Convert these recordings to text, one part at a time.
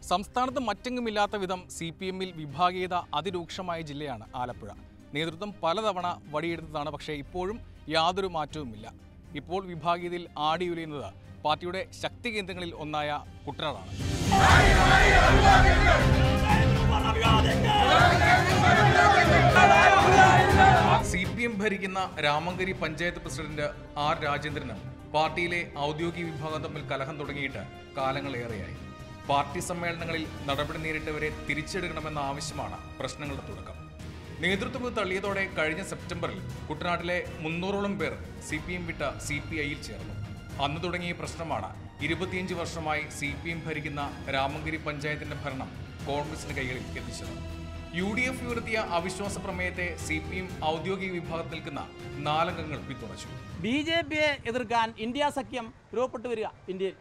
സംസ്ഥാനത്ത് മറ്റെങ്ങുമില്ലാത്ത വിധം CPM-ൽ വിഭാഗീയത അതിരൂക്ഷമായ ജില്ലയാണ് ആലപ്പുഴ. നേതൃത്വം പലതവണ വടിയെടുത്തതാണ്, പക്ഷേ ഇപ്പോഴും യാതൊരു മാറ്റവുമില്ല. ഇപ്പോൾ വിഭാഗീയതയിൽ ആടിയുലയുന്നത് പാർട്ടിയുടെ ശക്തി കേന്ദ്രങ്ങളിൽ ഒന്നായ കുട്ടനാടാണ്. CPM ഭരിക്കുന്ന രാമങ്കരി പഞ്ചായത്ത് പ്രസിഡന്റ് R. രാജേന്ദ്രനും പാർട്ടിയിലെ ഔദ്യോഗിക വിഭാഗം തമ്മിൽ കലഹം തുടങ്ങിയിട്ട് കാലങ്ങളേറെയായി. പാർട്ടി സമ്മേളനങ്ങളിൽ നടപടി നേരിട്ടവരെ തിരിച്ചെടുക്കണമെന്ന ആവശ്യമാണ് പ്രശ്നങ്ങളുടെ തുടക്കം. നേതൃത്വം തള്ളിയതോടെ കഴിഞ്ഞ സെപ്റ്റംബറിൽ കുട്ടനാട്ടിലെ 300ഓളം പേർ CPM വിട്ട CPI-യിൽ ചേർന്നു. അന്ന് തുടങ്ങിയ പ്രശ്നമാണ് 25 വർഷമായി CPM ഭരിക്കുന്ന രാമങ്കരി പഞ്ചായത്തിന്റെ ഭരണം കോൺഗ്രസിന് കൈകളിൽ എത്തിച്ചത്. UDF ഉയർത്തിയ അവിശ്വാസ പ്രമേയത്തെ CPM ഔദ്യോഗിക വിഭാഗത്തിൽ നിൽക്കുന്ന 4 അംഗങ്ങൾ പിന്തുണച്ചു. BJP-യെ എതിർക്കാൻ ഇന്ത്യ സഖ്യം രൂപപ്പെട്ടു വരിക. ഇന്ത്യയിൽ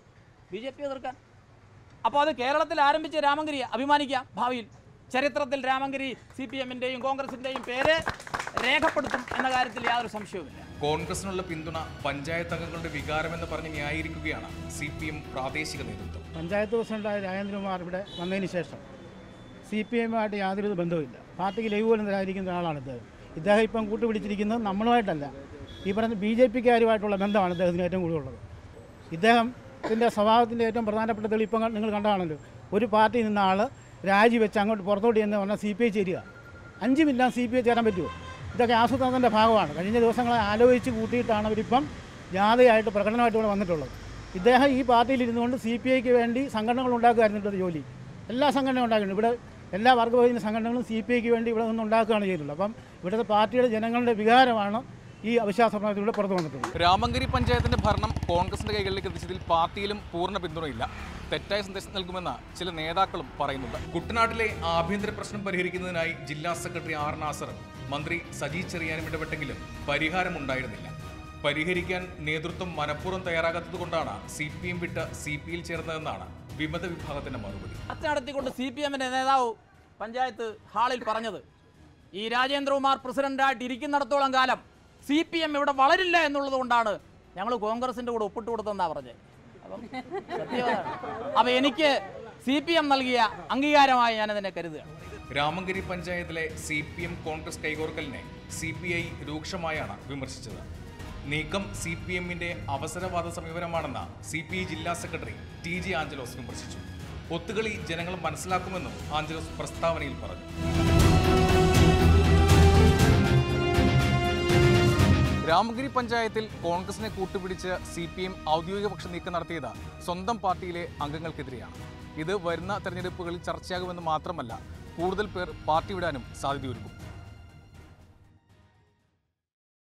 BJP എതിർക്കാൻ. അപ്പോൾ അത് കേരളത്തിൽ ആരംഭിച്ച രാമങ്കരിയെ അഭിമാനിക്കാം. ഭാവിയിൽ ചരിത്രത്തിൽ രാമങ്കരി CPM-ന്റെയും കോൺഗ്രസിന്റെയും പേര് രേഖപ്പെടുത്തും എന്ന കാര്യത്തിൽ യാതൊരു സംശയവുമില്ല. കോൺഗ്രസിനുള്ള പിന്തുണ പഞ്ചായത്ത് അംഗങ്ങളുടെ വികാരമെന്ന് പറഞ്ഞ് ന്യായീകരിക്കുകയാണ് CPM പ്രാദേശിക നേതൃത്വം. പഞ്ചായത്ത് പ്രസിഡന്റായ രാജേന്ദ്രകുമാർ ഇവിടെ വന്നതിന് ശേഷം CPM-ആയിട്ട് യാതൊരു ബന്ധവുമില്ല. പാർട്ടിക്ക് ലൈവ് പോലും തരാതിരിക്കുന്ന ആളാണ് ഇദ്ദേഹം. ഇദ്ദേഹം ഇപ്പം കൂട്ടുപിടിച്ചിരിക്കുന്നത് നമ്മളുമായിട്ടല്ല, ഈ പറഞ്ഞ BJP-ക്കാരുമായിട്ടുള്ള ബന്ധമാണ് ഇദ്ദേഹത്തിന് ഏറ്റവും കൂടുതലുള്ളത്. ഇദ്ദേഹത്തിൻ്റെ സ്വഭാവത്തിൻ്റെ ഏറ്റവും പ്രധാനപ്പെട്ട തെളിയിപ്പം നിങ്ങൾ കണ്ടതാണല്ലോ. ഒരു പാർട്ടിയിൽ നിന്ന ആൾ രാജിവെച്ച് അങ്ങോട്ട് പുറത്തോട്ട് എന്ന് പറഞ്ഞാൽ CPI ചേരുക. 5 മിനിറ്റ് CPI ചേരാൻ പറ്റുമോ? ഇതൊക്കെ ആസൂത്രണത്തിൻ്റെ ഭാഗമാണ്. കഴിഞ്ഞ ദിവസങ്ങളെ ആലോചിച്ച് കൂട്ടിയിട്ടാണ് അവരിപ്പം ജാഥയായിട്ട് പ്രകടനമായിട്ട് ഇവിടെ വന്നിട്ടുള്ളത്. ഇദ്ദേഹം ഈ പാർട്ടിയിൽ ഇരുന്നുകൊണ്ട് CPI-ക്ക് വേണ്ടി സംഘടനകൾ ഉണ്ടാക്കുകയായിരുന്നിട്ട് ജോലി. എല്ലാ സംഘടനയും ഉണ്ടാക്കുന്നുണ്ട്. ഇവിടെ എല്ലാ വർഗബോധന സംഘടനകളും CPI-ക്ക് വേണ്ടി ഇവിടെ നിന്ന് ഉണ്ടാക്കുകയാണ് ചെയ്തിട്ടുള്ളത്. അപ്പം ഇവിടുത്തെ പാർട്ടിയുടെ ജനങ്ങളുടെ വികാരമാണ് ഈ അവിശ്വാസ പ്രമേയത്തിലൂടെ പുറത്തു വന്നിട്ടുള്ളത്. രാമങ്കരി പഞ്ചായത്തിന്റെ ഭരണം കോൺഗ്രസിന്റെ കൈകളിലേക്ക് എത്തിച്ചതിൽ പാർട്ടിയിലും പൂർണ്ണ പിന്തുണയില്ല. തെറ്റായ സന്ദേശം നൽകുമെന്ന് ചില നേതാക്കളും പറയുന്നുണ്ട്. കുട്ടനാട്ടിലെ ആഭ്യന്തര പ്രശ്നം പരിഹരിക്കുന്നതിനായി ജില്ലാ സെക്രട്ടറി R. നാസറും മന്ത്രി സജി ചെറിയാനും ഇടപെട്ടെങ്കിലും പരിഹാരമുണ്ടായിരുന്നില്ല. പരിഹരിക്കാൻ നേതൃത്വം മനഃപൂർവ്വം തയ്യാറാകാത്തതുകൊണ്ടാണ് CPM വിട്ട് CPI-യിൽ ചേർന്നതെന്നാണ് വിമത വിഭാഗത്തിന്റെ മറുപടി. ചർച്ച നടത്തിക്കൊണ്ട് CPM-ന്റെ നേതാവ് പഞ്ചായത്ത് ഹാളിൽ പറഞ്ഞത്, ഈ രാജേന്ദ്രകുമാർ പ്രസിഡന്റായിട്ട് ഇരിക്കുന്നിടത്തോളം കാലം CPM ഇവിടെ വളരില്ല എന്നുള്ളത് കൊണ്ടാണ് ഞങ്ങൾ കോൺഗ്രസിന്റെ കൂടെ ഒപ്പിട്ട് കൊടുത്തെന്നാണ് പറഞ്ഞത്. അപ്പം സത്യമാണ്. അപ്പം എനിക്ക് CPM നൽകിയ അംഗീകാരമായി ഞാനതിനെ കരുതുകയാണ്. രാമങ്കരി പഞ്ചായത്തിലെ CPM കോൺഗ്രസ് കൈകോർക്കലിനെ CPI രൂക്ഷമായാണ് വിമർശിച്ചത്. നീക്കം CPM-ന്റെ അവസരവാദ സമീപനമാണെന്ന് CPI ജില്ലാ സെക്രട്ടറി TG ആഞ്ചലോസ് വിമർശിച്ചു. ഒത്തുകളി ജനങ്ങൾ മനസ്സിലാക്കുമെന്നും ആഞ്ചലോസ് പ്രസ്താവനയിൽ പറഞ്ഞു. രാമങ്കരി പഞ്ചായത്തിൽ കോൺഗ്രസിനെ കൂട്ടുപിടിച്ച് CPM ഔദ്യോഗിക പക്ഷ നീക്കം നടത്തിയത് സ്വന്തം പാർട്ടിയിലെ അംഗങ്ങൾക്കെതിരെയാണ്. ഇത് വരുന്ന തെരഞ്ഞെടുപ്പുകളിൽ ചർച്ചയാകുമെന്ന് മാത്രമല്ല, കൂടുതൽ പേർ പാർട്ടി വിടാനും സാധ്യതയൊരുക്കും.